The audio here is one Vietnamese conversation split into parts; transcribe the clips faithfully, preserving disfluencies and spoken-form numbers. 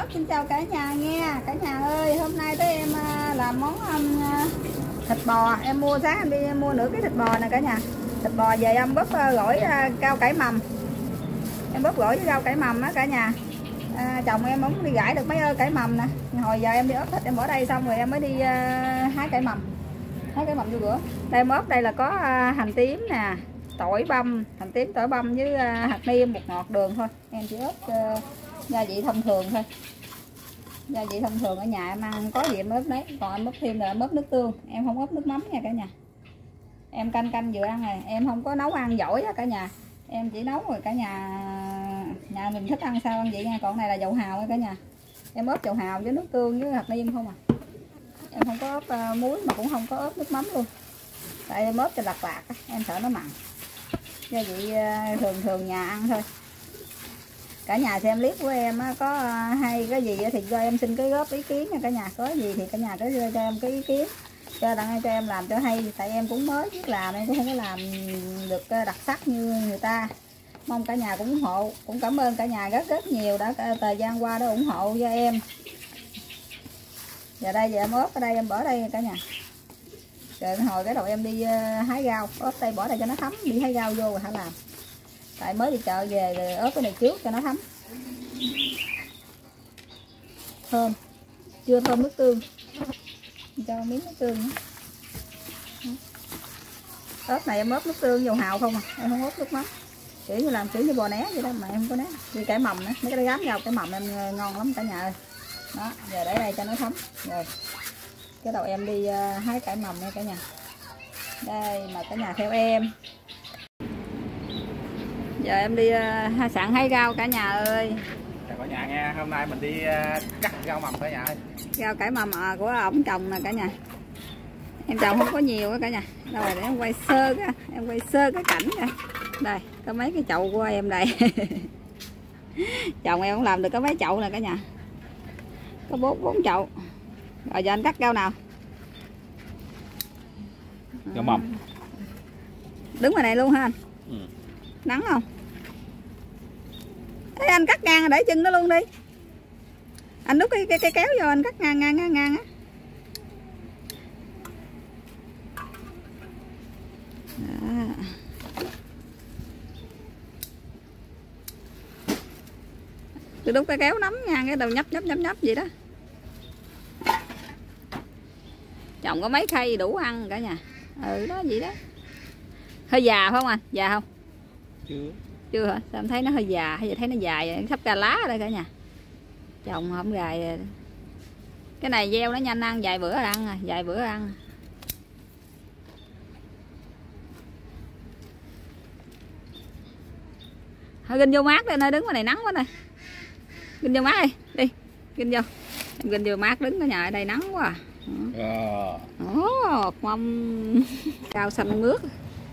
xin chào cả nhà nha. Cả nhà ơi, hôm nay tới em làm món um, thịt bò. Em mua sáng em đi mua nửa cái thịt bò nè cả nhà. Thịt bò về em bóp gỏi rau cải mầm. Em bóp gỏi với rau cải mầm á cả nhà. À, chồng em cũng đi gãi được mấy ơ cải mầm nè. Hồi giờ em đi ốp thịt em bỏ đây xong rồi em mới đi uh, hái cải mầm. Hái cải mầm vô rửa. Đây em ốp đây là có uh, hành tím nè, tỏi băm, hành tím tỏi băm với uh, hạt niêm, bột ngọt, đường thôi. Em chỉ ốp uh, gia vị thông thường thôi. Gia vị thông thường ở nhà em ăn có gì em ốp đấy. Còn em ốp thêm là em ốp nước tương. Em không ốp nước mắm nha cả nhà. Em canh canh vừa ăn này. Em không có nấu ăn giỏi á cả nhà. Em chỉ nấu rồi cả nhà nhà mình thích ăn sao ăn vậy nha. Còn này là dầu hào cả nhà. Em ốp dầu hào với nước tương với hạt niêm không à. Em không có ốp uh, muối mà cũng không có ốp nước mắm luôn. Tại em ốp cho lạt lạt á, em sợ nó mặn. Gia vị uh, thường thường nhà ăn thôi. Cả nhà xem clip của em á, có uh, hay cái gì thì cho em xin cái góp ý kiến nha cả nhà. Có gì thì cả nhà cứ đưa cho em cái ý kiến, cho đặng cho em làm cho hay. Tại em cũng mới biết làm, em cũng không có làm được đặc sắc như người ta. Mong cả nhà cũng ủng hộ. Cũng cảm ơn cả nhà rất rất nhiều đã thời gian qua đã ủng hộ cho em. Giờ đây giờ em ốp ở đây em bỏ đây cả nhà. Rồi hồi cái đầu em đi hái rau, ốp đây bỏ đây cho nó thấm, đi hái rau vô rồi hả làm. Tại mới đi chợ về rồi ốp cái này trước cho nó thấm. Thơm. Chưa thơm nước tương. Cho miếng nước tương nữa. Ốp này em ốp nước tương dầu hào không à, em không ốp nước mắm. Kiểu như làm kiểu như bò né vậy đó mà em không có né. Đi cải mầm nữa, mấy cái gám rau cải mầm em ngon lắm cả nhà ơi. Đó, giờ để đây cho nó thấm. Rồi. Cái đầu em đi uh, hái cải mầm nha cả nhà. Đây mà cả nhà theo em. Giờ em đi uh, sẵn hái rau cả nhà ơi. Chào cả nhà nha, hôm nay mình đi uh, cắt rau mầm cả nhà ơi. Rau cải mầm à, của ổng trồng nè cả nhà. Em trồng không có nhiều á cả nhà. Đâu rồi để em quay sơ cái, em quay sơ cái cảnh kìa. Đây, có mấy cái chậu của em đây. Chồng em cũng làm được có mấy chậu nè cả nhà. Có bốn bốn chậu. Rồi giờ anh cắt rau nào? Rau mầm. Đứng ngoài này luôn hả anh? Ừ. Nắng không? Thế anh cắt ngang để chân nó luôn đi. Anh đút cái, cái, cái kéo vô anh cắt ngang ngang ngang ngang á. Tôi đút cái kéo nắm nha, cái đầu nhấp nhấp nhấp nhấp vậy đó. Chồng có mấy khay đủ ăn cả nhà. Ừ đó vậy đó. Hơi già phải không anh? Già không? Chưa. Chưa hả? Sao em thấy nó hơi già, hay thấy nó dài, sắp ra lá ở đây cả nhà. Chồng không gài. Cái này gieo nó nhanh ăn, vài bữa ăn à, vài bữa ăn. Thôi ginh vô mát đây, nơi đứng ngoài này nắng quá nè. Ginh vô mát đi, đi. Ginh vô. Em ginh vô mát đứng ở nhà ở đây nắng quá à. Ồ, mâm rau xanh mướt.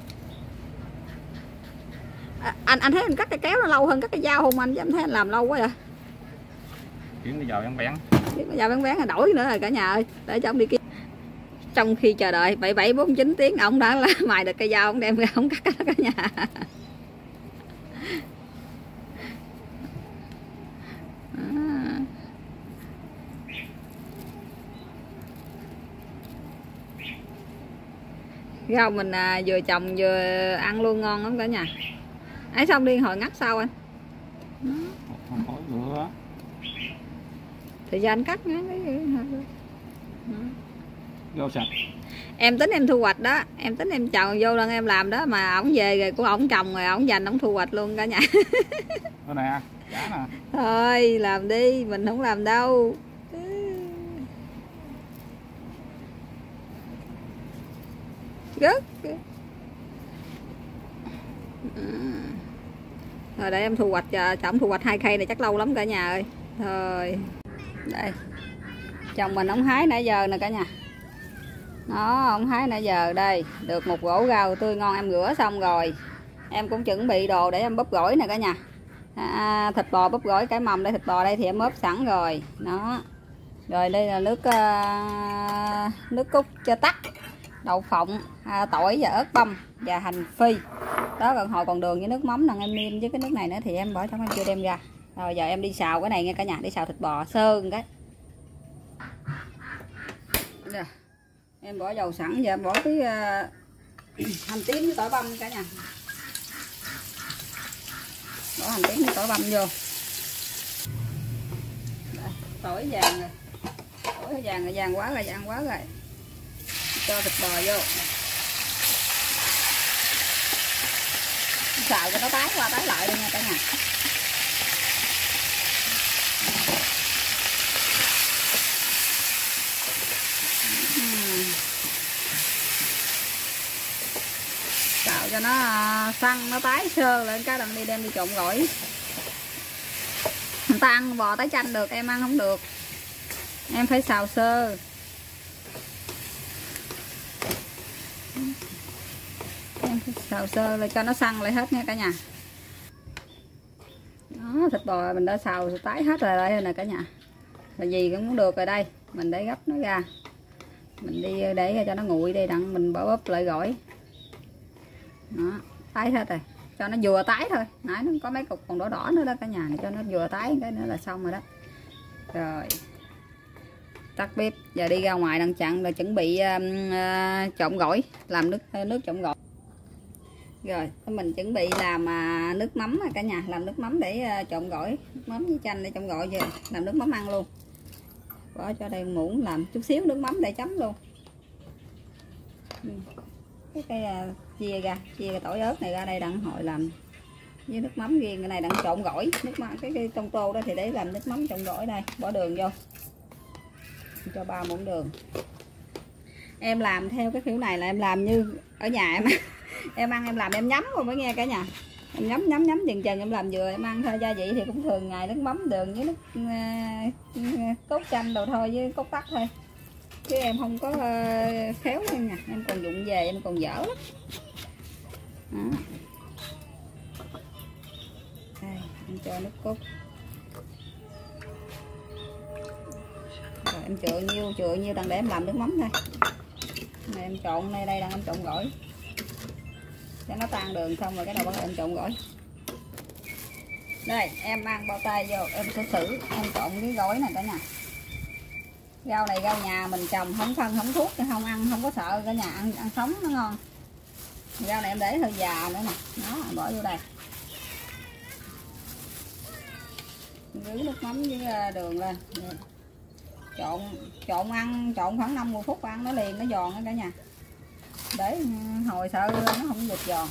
À, anh anh thấy anh cắt cái kéo nó lâu hơn cắt cái dao không anh? Chứ em thấy anh làm lâu quá vậy. Kiếm bây giờ bén bén. Kiếm bây giờ bén bén là đổi nữa rồi cả nhà ơi. Để cho ông đi kiếm. Trong khi chờ đợi bảy bảy bốn chín tiếng ông đã là mài được cây dao, ông đem ra ông cắt cả nhà. Rau mình à, vừa trồng vừa ăn luôn ngon lắm cả nhà. Ấy xong đi hồi ngắt sau anh. Không hỏi nữa. Thì giờ anh cắt ngắn cái rau sạch. Em tính em thu hoạch đó, em tính em trồng vô lần em làm đó mà ổng về rồi của ổng trồng rồi ổng dành ổng thu hoạch luôn cả nhà. Đó nè, giá nè. Thôi làm đi, mình không làm đâu. Rất rồi để em thu hoạch cho chồng thu hoạch hai khay này chắc lâu lắm cả nhà ơi. Thôi đây chồng mình ổng hái nãy giờ nè cả nhà. Đó ổng hái nãy giờ đây được một rổ rau tươi ngon, em rửa xong rồi em cũng chuẩn bị đồ để em bóp gỏi nè cả nhà. À, thịt bò bóp gỏi cải mầm đây, thịt bò đây thì em ốp sẵn rồi đó. Rồi đây là nước uh, nước cốt cho tắt, đậu phộng, à, tỏi và ớt băm và hành phi đó. Còn hồi còn đường với nước mắm là em niêm, với cái nước này nữa thì em bỏ trong em chưa đem ra. Rồi giờ em đi xào cái này nha cả nhà, đi xào thịt bò sơ một cái. Rồi. Em bỏ dầu sẵn, giờ em bỏ cái uh, hành tím với tỏi băm cả nhà. Bỏ hành tím với tỏi băm vô. Đây, tỏi vàng rồi. Tỏi vàng rồi, vàng quá rồi, vàng quá rồi. Cho thịt bò vô. Xào cho nó tái qua tái lại đi nha cả nhà. Xào cho nó săn nó tái sơ lên cái đằng đi đem đi trộn gỏi. Người ta ăn bò tái chanh được, em ăn không được, em phải xào sơ. Em phải xào sơ lại cho nó săn lại hết nha cả nhà. Đó, thịt bò mình đã xào tái hết rồi đây nè cả nhà. Là gì cũng được rồi đây, mình để gấp nó ra, mình đi để cho nó nguội đây đặng mình bỏ bóp lại gỏi. Đó, tái hết rồi, cho nó vừa tái thôi, nãy nó có mấy cục còn đỏ đỏ nữa đó cả nhà, này cho nó vừa tái cái nữa là xong rồi đó. Rồi tắt bếp, giờ đi ra ngoài đằng chặn rồi chuẩn bị uh, trộn gỏi, làm nước nước trộn gỏi. Rồi mình chuẩn bị làm uh, nước mắm cả nhà, làm nước mắm để uh, trộn gỏi, nước mắm với chanh để trộn gỏi, giờ làm nước mắm ăn luôn. Bỏ cho đây muỗng, làm chút xíu nước mắm để chấm luôn. Cái cây uh, chia ra, chia cái tỏi ớt này ra đây đặng hồi làm với nước mắm riêng, cái này đặng trộn gỏi, nước mắm cái, cái trong tô đó thì để làm nước mắm trộn gỏi đây, bỏ đường vô. Cho ba muỗng đường. Em làm theo cái kiểu này là em làm như ở nhà em em ăn em làm em nhắm rồi mới nghe cả nhà. Em nhắm nhắm nhắm chừng chừng em làm vừa em ăn thôi, gia vị thì cũng thường ngày nước mắm đường với nước uh, cốt chanh đồ thôi với cốt tắc thôi. Chứ em không có uh, khéo nha nha, em còn dụng về em còn dở lắm. Đó. Đây, em cho nước cốt. Rồi em chừa nhiêu chừa nhiêu đằng để em làm nước mắm thôi. Này em trộn đây đây đang em trộn gỏi. Cho nó tan đường xong rồi cái đầu bắt đầu em trộn gỏi. Đây, em mang bao tay vô, em sẽ xử em trộn cái gỏi này cả nhà. Rau này rau nhà mình trồng, không phân không thuốc, không ăn không có sợ cả nhà, ăn ăn sống nó ngon. Rau này em để hơi già nữa nè, đó bỏ vô đây. Rưới nước mắm với đường lên. Rồi. Trộn trộn ăn, trộn khoảng năm mươi phút ăn nó liền, nó giòn đó cả nhà. Để hồi sợ nó không được giòn.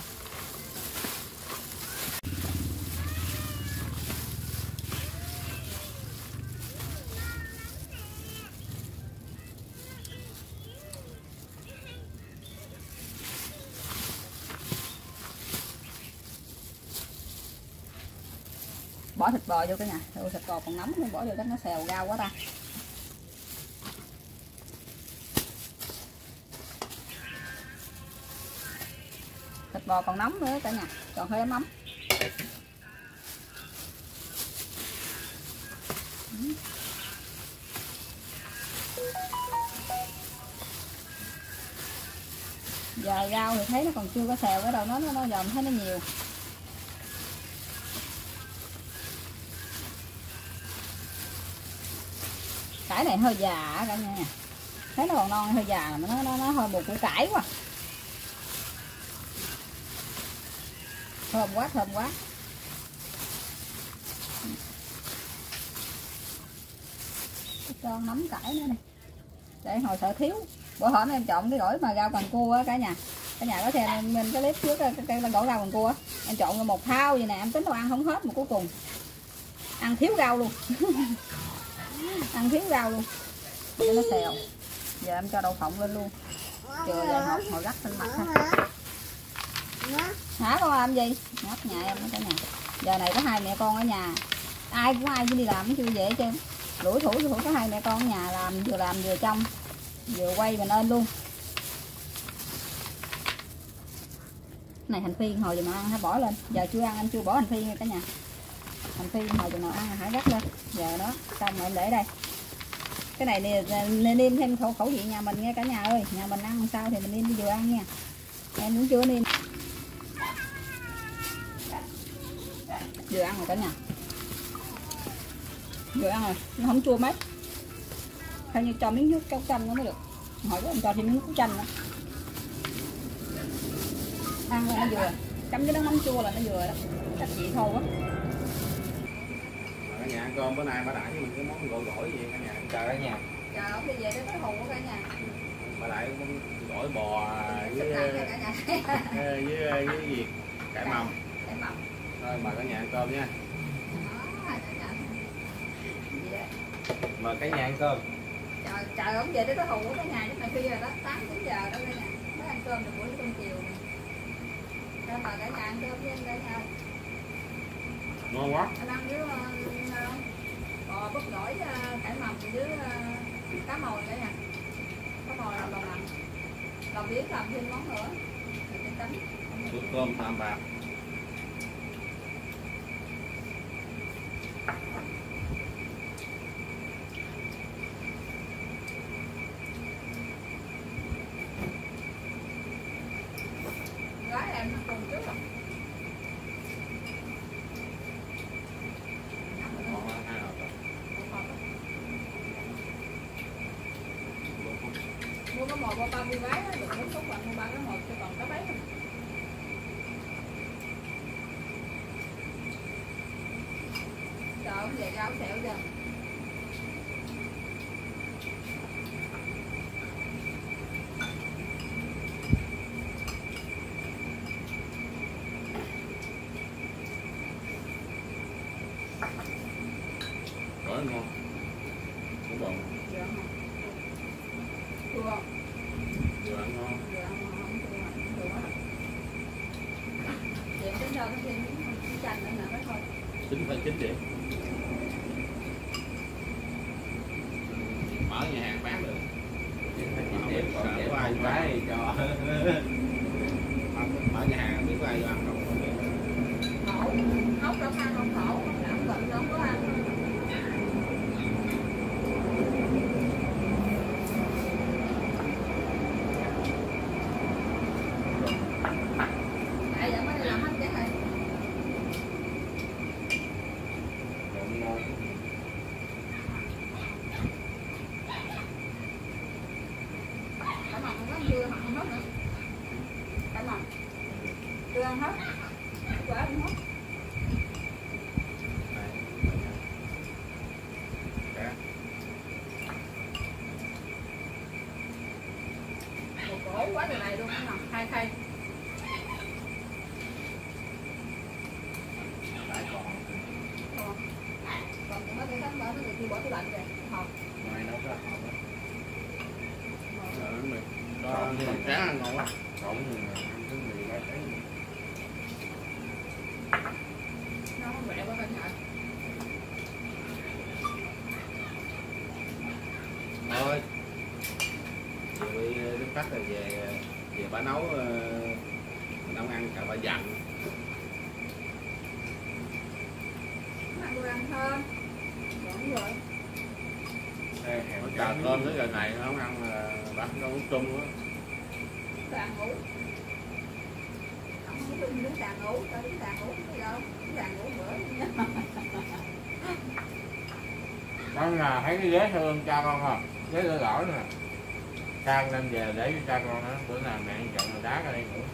Bỏ thịt bò vô cả nhà. Ôi, thịt bò còn nóng nên bỏ vô chắc nó xèo rau quá ta. Thịt bò còn nóng nữa cả nhà, còn hơi ấm ấm. Giờ rau thì thấy nó còn chưa có xèo cái đâu, nó nó, nó giòn thấy nó nhiều. Cải này hơi già cả nhà, thấy nó còn non hơi già, mà nó nó, nó hơi một củ cải quá. Thơm quá, thơm quá. Cho nấm cải nữa này, để hồi sợ thiếu. Bữa hổm em trộn cái gỏi mà rau cần cua á cả nhà. Cả nhà có xem mình cái clip trước cái, cái, cái gỏi rau cần cua á, em trộn một thao vậy nè, em tính đâu ăn không hết mà cuối cùng ăn thiếu rau luôn. Ăn thiếu rau luôn để nó xèo. Giờ em cho đậu phộng lên luôn, chừa vài hột hồi rắc lên mặt ha. Hả con làm gì? Ngót nhà em đó cả nhà. Giờ này có hai mẹ con ở nhà, ai cũng ai cũng đi làm chưa về chứ. Lủi thủ thủ có hai mẹ con ở nhà làm, vừa làm vừa trong, vừa quay mình lên luôn. Này hành phi hồi giờ mà ăn hãy bỏ lên, giờ chưa ăn em chưa bỏ hành phi nha cả nhà. Hành phi hồi giờ nào ăn hãy rắc lên. Giờ đó xong rồi em để đây. Cái này nên nêm thêm khẩu khẩu vị nhà mình nghe cả nhà ơi, nhà mình ăn sao thì mình nêm vừa ăn nha. Em cũng chưa nêm. Vừa ăn rồi cả nhà. Vừa ăn rồi, nó không chua mấy. Theo như cho miếng nước cốt chanh nó mới được. Hỏi anh cho thêm miếng cốt chanh nữa. Ăn là nó vừa, chấm với nước mắm chua là nó vừa đó. Cách chị thôi quá. Cả nhà ăn cơm bữa nay bà đãi với mình cái món gỏi gỏi gì cả nhà. Chào cả nhà. Trời ơi, đi về tới cái hù của cả nhà. Bà đãi món gỏi bò với Cả nhà. với với gì cải mầm. Cải mầm. Thôi mời cả nhà ăn cơm nha. Mời cả nhà ăn cơm. Trời, trời ổng về tới cái hù của cả nhà chứ mà khi rồi đó, tám chín giờ đó cả nhà. Mới ăn cơm được buổi cơm chiều này. Cho mời cả nhà ăn cơm với cả nhà. Ngon quá. Anh ăn với uh, bò bắp gỏi, uh, cải mầm với uh, cá mòi nữa nha. Cá mòi làm bò mặn. Làm biết làm thêm món nữa. Bữa cơm tạm bạc. Gái em nó cùng trước rồi. Ngon quá, hai hộp rồi. Mua cái mồi qua ba mươi gái được bốn số phận mua ba cái mồi cho còn có bấy không? Trời ơi, về rau xẹo giờ. Gỏi ngon. Cũng bận. Dạ không? Chua không? Vừa ăn ngon. Dạ không, không chua mà, chua quá. Vậy tính đâu có thêm miếng chanh nữa nè, thôi. Tính phải chín điểm. Mở nhà hàng bán được. Để còn để ai cái cho. Mở nhà hàng biết có ai vô ăn không? Khổ, hốc đâu ăn không khổ, không đảm bệnh đâu có ăn. Tại vậy mới làm hết cái này. Trộn ngon. Cả mầm không có chưa ăn hết nữa. Cả mầm chưa ăn hết, quả ăn hết. Một cổ quá trời này luôn nè, hai khay. Còn còn mấy cái cánh đó nó thì bỏ tủ lạnh rồi, hộp. Ngoài nấu cái hộp đó. Rồi nó mì. Có mình cá ăn ngon quá. Trộn thì ăn cái mì ba cái. Nó không rẻ quá bên hả? Thôi. Chiều đi đứng khách rồi về về bà nấu mình nấu ăn cả bà dặn. Ăn tôi ăn thôi. Đúng rồi. Ê, hẹn chờ cơm tới giờ này không ăn là bác đâu uống chung á. Tôi ăn ngủ. Không có chung đứng sàn ngủ, tôi đứng sàn ngủ cái đâu, đứng sàn ngủ bữa. Con là thấy cái ghế thương cha con không? Ghế lỡ lỡ nè. Sang đem về để cho cha con đó. Bữa nào mẹ chọn rồi đá ra đây ngủ.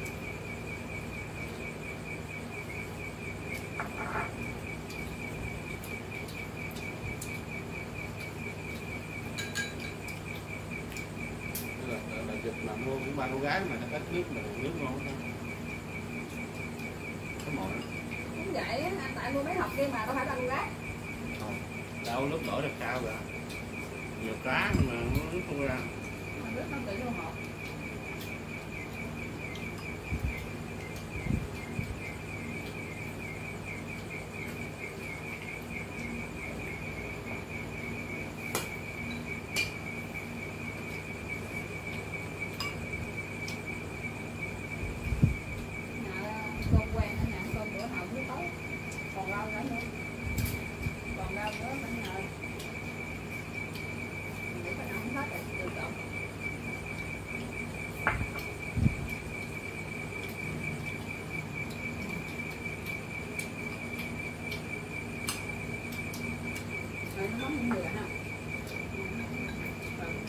Là dịch mà mua cũng ba cô gái mà nó ít nước mà nước ngon không? Cái mồi đó. Cũng vậy á, tại mua mấy hộp kia mà đâu phải ba con gái. Không. Đâu nước đổ được cao rồi. Nhiều cá mà nước không ra. Mà nước nó tự vô hộp. Cơm quen ở nhà, cơm bữa nào cũng tối. Còn rau nữa nữa. Còn rau nữa phải nhờ. Để phải ăn hết rồi, từ chọn.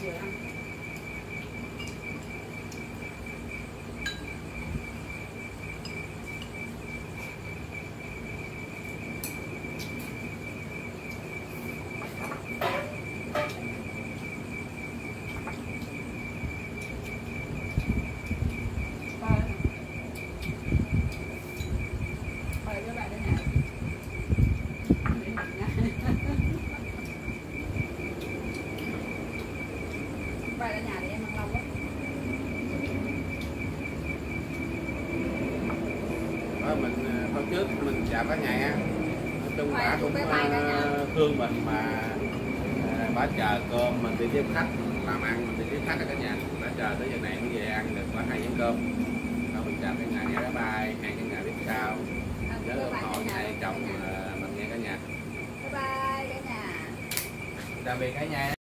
vừa ăn. Quay ra nhà để em ăn lâu quá. Đó, mình hôm trước mình chào cả nhà. Nói chung Bye, bà chúc cũng bye bye cả nhà. ờ, thương mình mà à, bà chờ cơm mình đi tiếp khách làm ăn, mình đi tiếp khách ở cả nhà, bà chờ tới giờ này mới về ăn được có hai chén cơm. Đó, mình chào cả nhà, bye bye, hẹn cả nhà tiếp sau. Nhớ ủng hộ hai chồng ờ, mình nghe cả nhà. Bye bye cả nhà. Tạm biệt cả nhà.